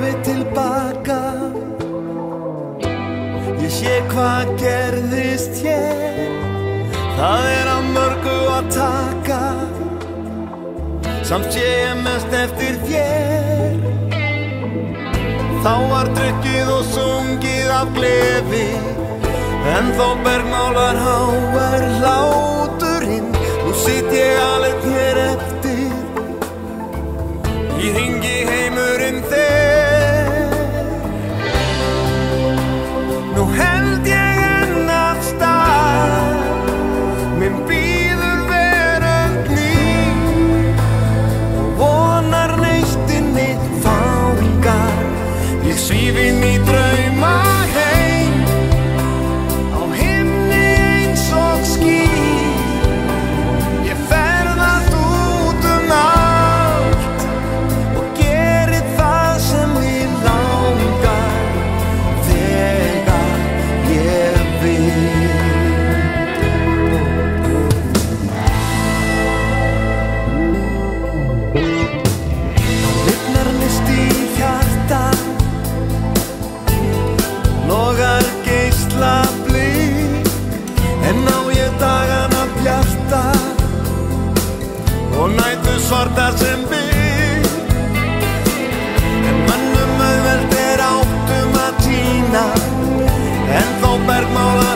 horfi tilbaka, ég sé hvað gerðist hér. Það af mörgu að taka, samt sé ég mest eftir þér. Þá var drukkið og sungið af gleði, en þó bergmálar hávær hláturinn. Nú sit ég aleinn hér eftir, í hringi heimurinn þér. Nú held ég enn af stað, minn bíður veröld ný, og vonar neistinni fangar. Ég svíf inn í drauma heim, á himni eins og ský. Ég ferðast út allt og geri það sem mig langar, þegar ég vil. Lifnar nist í hjarta, logar geislablík, en á ég dagana bjarta og nætur svartar sem bygg. En mönnum auðvelt áttum að týna, en þó bergmálar